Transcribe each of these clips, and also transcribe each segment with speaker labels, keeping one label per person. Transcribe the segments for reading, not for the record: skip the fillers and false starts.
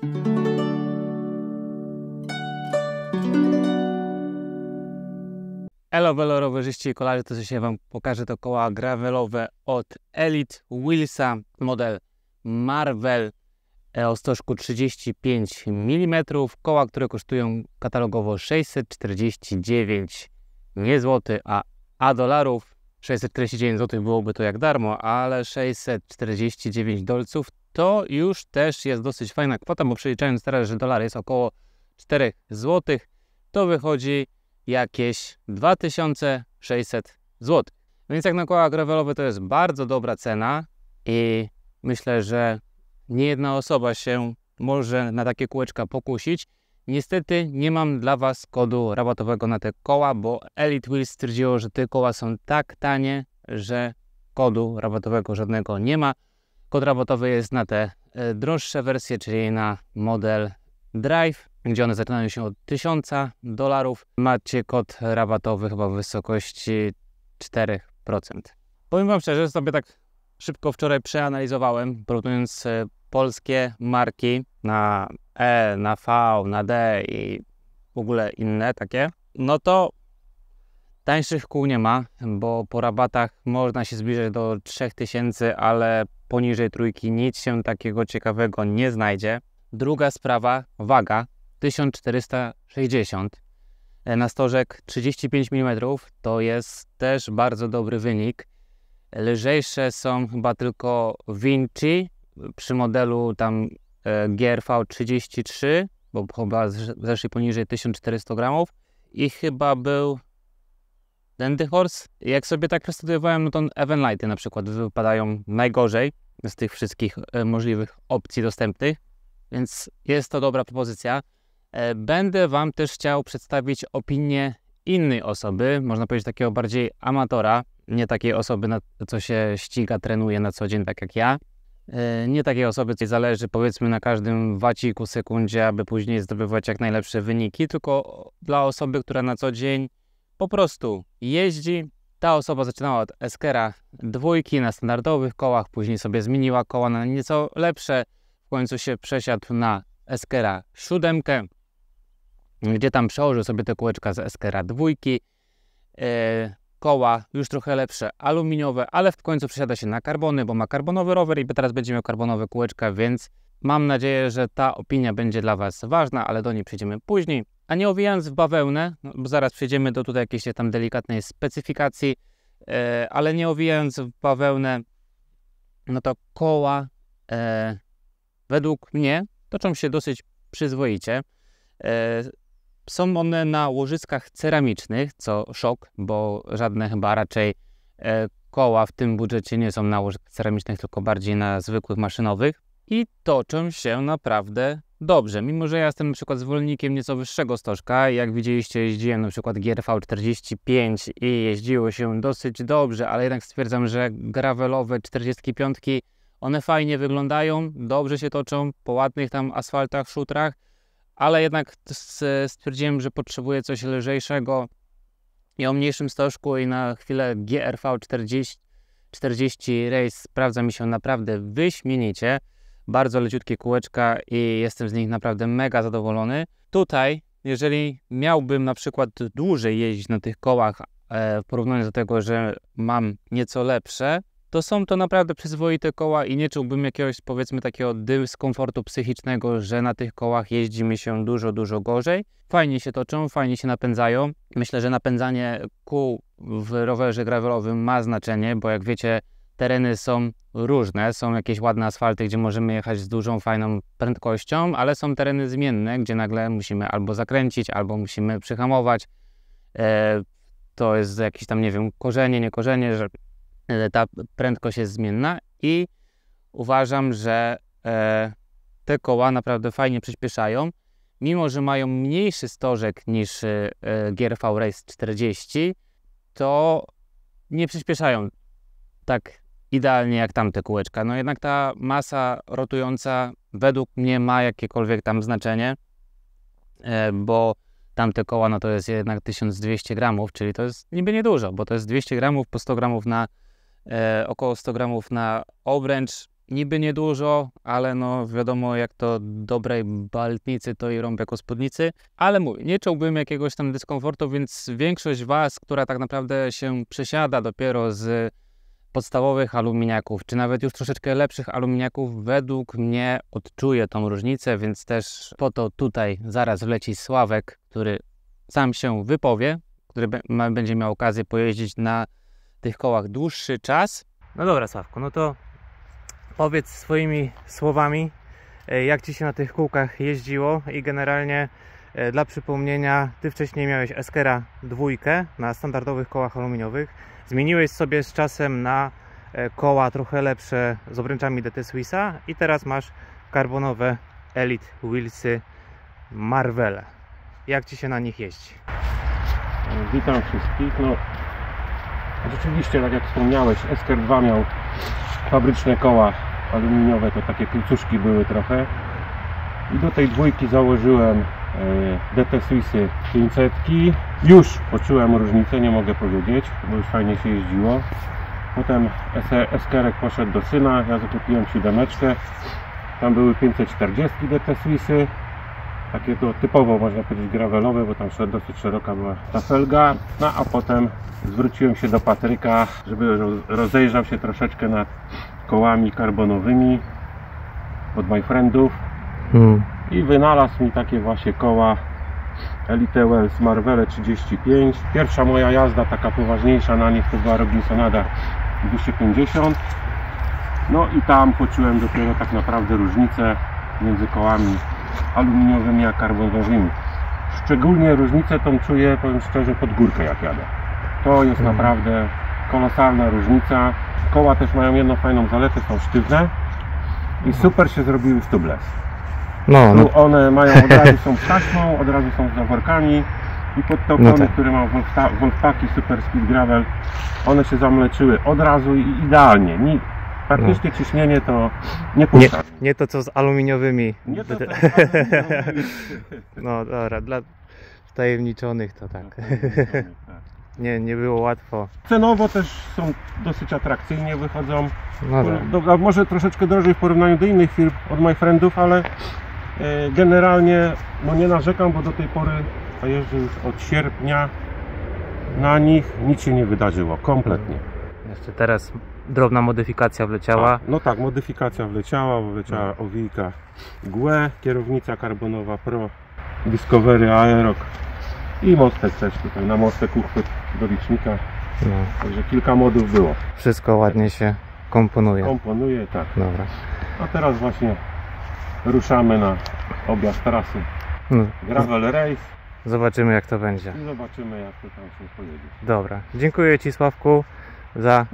Speaker 1: Elo rowerzyści i kolarze, to dzisiaj Wam pokażę to koła gravelowe od Elite Wheelsa, model Marvel o stożku 35 mm. Koła, które kosztują katalogowo 649 nie zł, a dolarów. 649 zł byłoby to jak darmo, ale 649 dolców to już też jest dosyć fajna kwota, bo przeliczając teraz, że dolar jest około 4 zł, to wychodzi jakieś 2600 zł. Więc jak na koła gravelowe to jest bardzo dobra cena i myślę, że nie jedna osoba się może na takie kółeczka pokusić. Niestety nie mam dla Was kodu rabatowego na te koła, bo Elite Wheels stwierdziło, że te koła są tak tanie, że kodu rabatowego żadnego nie ma. Kod rabatowy jest na te droższe wersje, czyli na model Drive, gdzie one zaczynają się od $1000. Macie kod rabatowy chyba w wysokości 4%. Powiem Wam szczerze, że sobie tak szybko wczoraj przeanalizowałem, porównując polskie marki na E, na V, na D i w ogóle inne takie, no to tańszych kół nie ma, bo po rabatach można się zbliżać do 3000, ale poniżej trójki nic się takiego ciekawego nie znajdzie. Druga sprawa, waga 1460 na stożek 35 mm, to jest też bardzo dobry wynik. Lżejsze są chyba tylko Vinci przy modelu tam GRV 33, bo chyba zeszli poniżej 1400 gramów i chyba był Dandy Horse. Jak sobie tak przestudiowałem, no to Evenlighty na przykład wypadają najgorzej z tych wszystkich możliwych opcji dostępnych, więc jest to dobra propozycja. Będę Wam też chciał przedstawić opinię innej osoby, można powiedzieć takiego bardziej amatora, nie takiej osoby, na co się ściga, trenuje na co dzień, tak jak ja. Nie takiej osoby, co zależy powiedzmy na każdym waciku, sekundzie, aby później zdobywać jak najlepsze wyniki, tylko dla osoby, która na co dzień po prostu jeździ. Ta osoba zaczynała od Eskera 2 na standardowych kołach, później sobie zmieniła koła na nieco lepsze, w końcu się przesiadł na Eskera 7, gdzie tam przełożył sobie te kółeczka z Eskera 2. Koła już trochę lepsze, aluminiowe, ale w końcu przesiada się na karbony, bo ma karbonowy rower i teraz będzie miał karbonowe kółeczka, więc mam nadzieję, że ta opinia będzie dla Was ważna, ale do niej przejdziemy później. A nie owijając w bawełnę, no bo zaraz przejdziemy do tutaj jakiejś tam delikatnej specyfikacji, ale nie owijając w bawełnę, no to koła według mnie toczą się dosyć przyzwoicie. Są one na łożyskach ceramicznych, co szok, bo żadne chyba raczej koła w tym budżecie nie są na łożyskach ceramicznych, tylko bardziej na zwykłych maszynowych i toczą się naprawdę dobrze. Mimo że ja jestem na przykład zwolennikiem nieco wyższego stożka, jak widzieliście, jeździłem na przykład GRV 45 i jeździło się dosyć dobrze, ale jednak stwierdzam, że gravelowe 45 one fajnie wyglądają, dobrze się toczą po ładnych tam asfaltach, szutrach, ale jednak stwierdziłem, że potrzebuję coś lżejszego i o mniejszym stożku i na chwilę GRV 40 Race sprawdza mi się naprawdę wyśmienicie. Bardzo leciutkie kółeczka i jestem z nich naprawdę mega zadowolony. Tutaj, jeżeli miałbym na przykład dłużej jeździć na tych kołach, w porównaniu do tego, że mam nieco lepsze, to są to naprawdę przyzwoite koła i nie czułbym jakiegoś, powiedzmy, takiego dyskomfortu psychicznego, że na tych kołach jeździ mi się dużo gorzej. Fajnie się toczą, fajnie się napędzają. Myślę, że napędzanie kół w rowerze gravelowym ma znaczenie, bo jak wiecie, tereny są różne. Są jakieś ładne asfalty, gdzie możemy jechać z dużą, fajną prędkością, ale są tereny zmienne, gdzie nagle musimy albo zakręcić, albo musimy przyhamować. To jest jakieś tam, nie wiem, korzenie, nie korzenie, że ta prędkość jest zmienna i uważam, że te koła naprawdę fajnie przyspieszają, mimo że mają mniejszy stożek niż GRV Race 40, to nie przyspieszają tak idealnie jak tamte kółeczka. No jednak ta masa rotująca według mnie ma jakiekolwiek tam znaczenie, bo tamte koła no to jest jednak 1200 gramów, czyli to jest niby niedużo, bo to jest 200 gramów po 100 gramów na około 100 gramów na obręcz. niby niedużo, ale no wiadomo jak to dobrej baltnicy to i rąbek o spódnicy, ale mówię, nie czułbym jakiegoś tam dyskomfortu, więc większość Was, która tak naprawdę się przesiada dopiero z podstawowych aluminiaków, czy nawet już troszeczkę lepszych aluminiaków, według mnie odczuje tą różnicę, więc też po to tutaj zaraz wleci Sławek, który sam się wypowie, który będzie miał okazję pojeździć na tych kołach dłuższy czas. No dobra Sławku, no to powiedz swoimi słowami, jak Ci się na tych kółkach jeździło i generalnie dla przypomnienia, Ty wcześniej miałeś Eskera 2 na standardowych kołach aluminiowych, zmieniłeś sobie z czasem na koła trochę lepsze z obręczami DT Swissa i teraz masz karbonowe Elite Wheelsy Marvele. Jak Ci się na nich jeździ?
Speaker 2: Witam wszystkich. No, rzeczywiście, tak jak wspomniałeś, Esker 2 miał fabryczne koła aluminiowe, to takie pilcuszki były trochę. I do tej 2 założyłem DT Swissy 500. Już poczułem różnicę, nie mogę powiedzieć, bo już fajnie się jeździło. Potem Eskerek poszedł do syna, ja zakupiłem 7. Tam były 540 DT Swissy. Takie to typowo można powiedzieć gravelowe, bo tam dosyć szeroka była ta felga. No a potem zwróciłem się do Patryka, żeby rozejrzał się troszeczkę nad kołami karbonowymi od My Friendów. I wynalazł mi takie właśnie koła Elite Wheels Marvele 35. Pierwsza moja jazda taka poważniejsza na nich to była Robinsonada 250. No i tam poczułem dopiero tak naprawdę różnicę między kołami aluminiowymi a karbonowymi. Szczególnie różnicę tą czuję, powiem szczerze, pod górkę jak jadę. To jest naprawdę kolosalna różnica. Koła też mają jedną fajną zaletę, są sztywne i super się zrobiły w tubeless. Tu one mają, od razu są z taśmą, od razu są z zaworkami i pod te opony, które mają Wolfpaki Super Speed Gravel, one się zamleczyły od razu i idealnie. Praktycznie ciśnienie to nie puszcza.
Speaker 1: Nie to co z aluminiowymi.
Speaker 2: Nie to co z aluminiowymi.
Speaker 1: No dobra, dla wtajemniczonych to tak. Nie było łatwo.
Speaker 2: Cenowo też są dosyć atrakcyjnie wychodzą. No, może troszeczkę drożej w porównaniu do innych firm od My Friendów, ale generalnie no nie narzekam, bo do tej pory, a jeżdżę już od sierpnia, na nich nic się nie wydarzyło, kompletnie.
Speaker 1: Jeszcze teraz drobna modyfikacja wleciała.
Speaker 2: No tak, modyfikacja wleciała owijka GUE, kierownica karbonowa Pro, Discovery Aerox i mostek też tutaj, na mostek uchwyt do licznika. Także kilka modów było.
Speaker 1: Wszystko ładnie się komponuje.
Speaker 2: Komponuje, tak.
Speaker 1: Dobra.
Speaker 2: A teraz właśnie ruszamy na objazd trasy Gravel Race.
Speaker 1: Zobaczymy jak to będzie.
Speaker 2: I zobaczymy jak to tam się pojedzie.
Speaker 1: Dobra. Dziękuję Ci Sławku za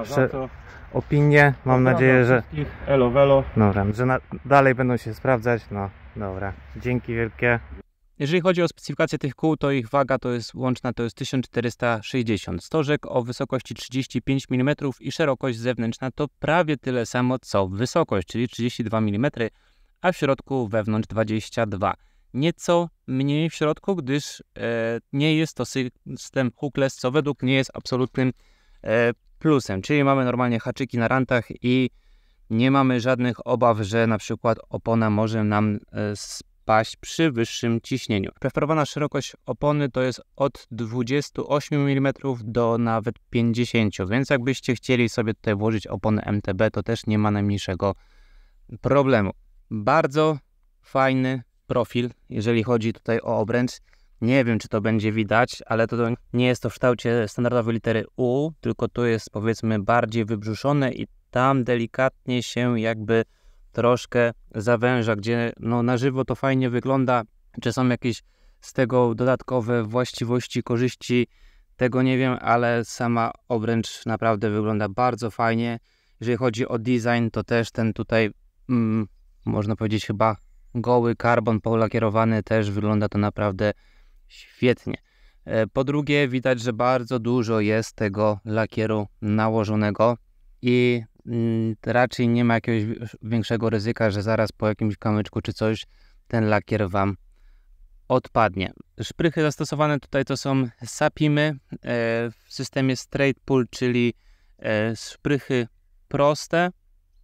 Speaker 1: opinię. Mam nadzieję, że
Speaker 2: elo velo.
Speaker 1: Dobra, że dalej będą się sprawdzać. No dobra. Dzięki wielkie. Jeżeli chodzi o specyfikację tych kół, to ich waga to jest łączna to jest 1460. Stożek o wysokości 35 mm i szerokość zewnętrzna to prawie tyle samo co wysokość, czyli 32 mm, a w środku wewnątrz 22. Nieco mniej w środku, gdyż nie jest to system hookless, co według mnie jest absolutnym plusem. Czyli mamy normalnie haczyki na rantach i nie mamy żadnych obaw, że na przykład opona może nam spaść przy wyższym ciśnieniu. Preferowana szerokość opony to jest od 28 mm do nawet 50, więc jakbyście chcieli sobie tutaj włożyć oponę MTB, to też nie ma najmniejszego problemu. Bardzo fajny profil, jeżeli chodzi tutaj o obręcz. Nie wiem, czy to będzie widać, ale to nie jest to w kształcie standardowej litery U, tylko to jest powiedzmy bardziej wybrzuszone i tam delikatnie się jakby troszkę zawęża, gdzie no na żywo to fajnie wygląda. Czy są jakieś z tego dodatkowe właściwości, korzyści, tego nie wiem, ale sama obręcz naprawdę wygląda bardzo fajnie. Jeżeli chodzi o design, to też ten tutaj można powiedzieć chyba goły karbon polakierowany też wygląda to naprawdę świetnie. Po drugie widać, że bardzo dużo jest tego lakieru nałożonego i raczej nie ma jakiegoś większego ryzyka, że zaraz po jakimś kamyczku czy coś ten lakier Wam odpadnie. Szprychy zastosowane tutaj to są Sapimy w systemie straight pull, czyli szprychy proste.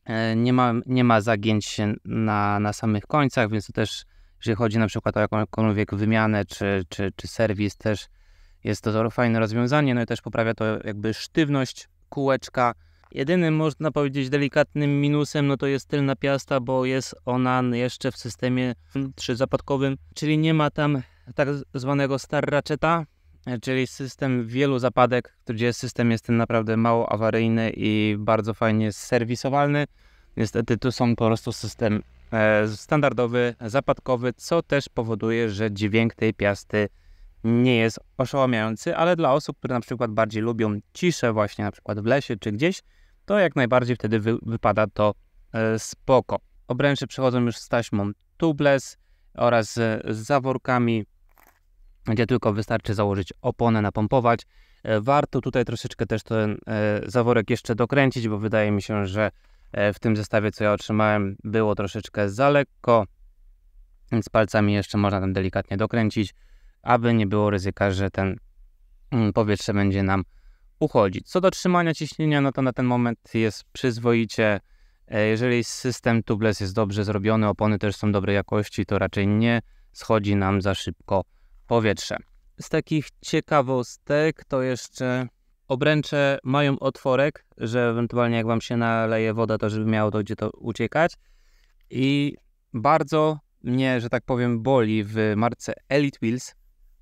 Speaker 1: Nie ma zagięć na samych końcach, więc to też, jeżeli chodzi na przykład o jakąkolwiek wymianę czy serwis, też jest to fajne rozwiązanie, no i też poprawia to jakby sztywność kółeczka. Jedynym, można powiedzieć, delikatnym minusem, no to jest tylna piasta, bo jest ona jeszcze w systemie 3-zapadkowym, czyli nie ma tam tak zwanego star ratcheta, czyli system wielu zapadek, gdzie system jest ten naprawdę mało awaryjny i bardzo fajnie serwisowalny. Niestety tu są po prostu system standardowy, zapadkowy, co też powoduje, że dźwięk tej piasty nie jest oszałamiający, ale dla osób, które na przykład bardziej lubią ciszę właśnie na przykład w lesie czy gdzieś, to jak najbardziej wtedy wypada to spoko. Obręcze przechodzą już z taśmą tubeless oraz z zaworkami, gdzie tylko wystarczy założyć oponę, napompować. Warto tutaj troszeczkę też ten zaworek jeszcze dokręcić, bo wydaje mi się, że w tym zestawie, co ja otrzymałem, było troszeczkę za lekko, więc palcami jeszcze można tam delikatnie dokręcić, aby nie było ryzyka, że ten powietrze będzie nam uchodzić. Co do trzymania ciśnienia, no to na ten moment jest przyzwoicie. Jeżeli system tubeless jest dobrze zrobiony, opony też są dobrej jakości, to raczej nie schodzi nam za szybko powietrze. Z takich ciekawostek to jeszcze obręcze mają otworek, że ewentualnie jak wam się naleje woda, to żeby miało to gdzie to uciekać. I bardzo mnie, że tak powiem, boli w marce Elite Wheels,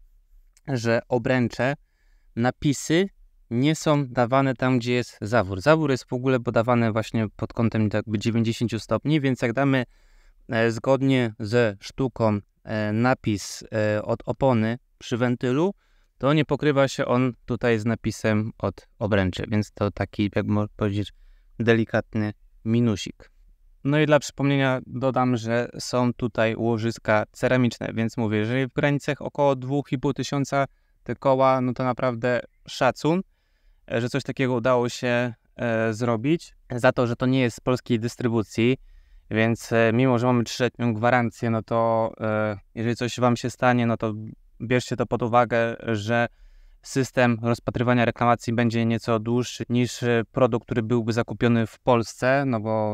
Speaker 1: że obręcze, napisy nie są dawane tam, gdzie jest zawór. Zawór jest w ogóle podawany właśnie pod kątem jakby 90 stopni, więc jak damy zgodnie ze sztuką napis od opony przy wentylu, to nie pokrywa się on tutaj z napisem od obręczy, więc to taki, jak można powiedzieć, delikatny minusik. No i dla przypomnienia dodam, że są tutaj łożyska ceramiczne, więc mówię, jeżeli w granicach około 2500 te koła, no to naprawdę szacun, że coś takiego udało się zrobić. Za to, że to nie jest z polskiej dystrybucji, więc mimo, że mamy 3-letnią gwarancję, no to jeżeli coś wam się stanie, no to bierzcie to pod uwagę, że system rozpatrywania reklamacji będzie nieco dłuższy niż produkt, który byłby zakupiony w Polsce, no bo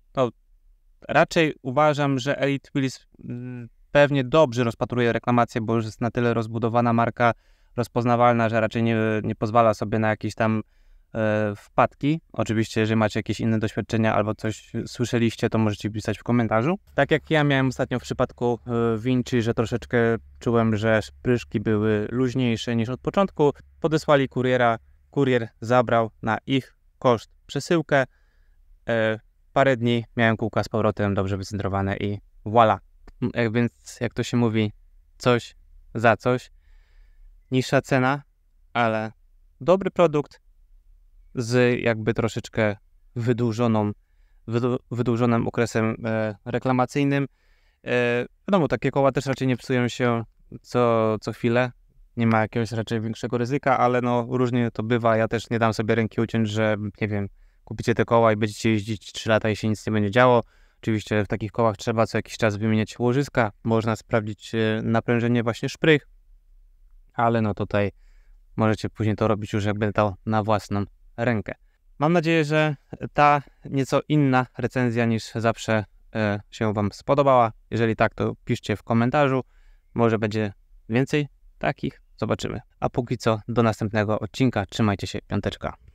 Speaker 1: raczej uważam, że Elite Wheels pewnie dobrze rozpatruje reklamację, bo już jest na tyle rozbudowana marka, rozpoznawalna, że raczej nie pozwala sobie na jakieś tam wpadki. Oczywiście, jeżeli macie jakieś inne doświadczenia albo coś słyszeliście, to możecie pisać w komentarzu. Tak jak ja miałem ostatnio w przypadku Vinci, że troszeczkę czułem, że szpryszki były luźniejsze niż od początku. Podesłali kuriera, kurier zabrał na ich koszt przesyłkę. Parę dni miałem kółka z powrotem dobrze wycentrowane i voila. Więc jak to się mówi, coś za coś. Niższa cena, ale dobry produkt z jakby troszeczkę wydłużonym okresem reklamacyjnym. Wiadomo, takie koła też raczej nie psują się co chwilę. Nie ma jakiegoś raczej większego ryzyka, ale no różnie to bywa. Ja też nie dam sobie ręki uciąć, że nie wiem, kupicie te koła i będziecie jeździć 3 lata i się nic nie będzie działo. Oczywiście w takich kołach trzeba co jakiś czas wymieniać łożyska. Można sprawdzić naprężenie właśnie szprych, ale no tutaj możecie później to robić już jakby to na własną rękę. Mam nadzieję, że ta nieco inna recenzja niż zawsze się wam spodobała. Jeżeli tak, to piszcie w komentarzu. Może będzie więcej takich. Zobaczymy. A póki co do następnego odcinka. Trzymajcie się. Piąteczka.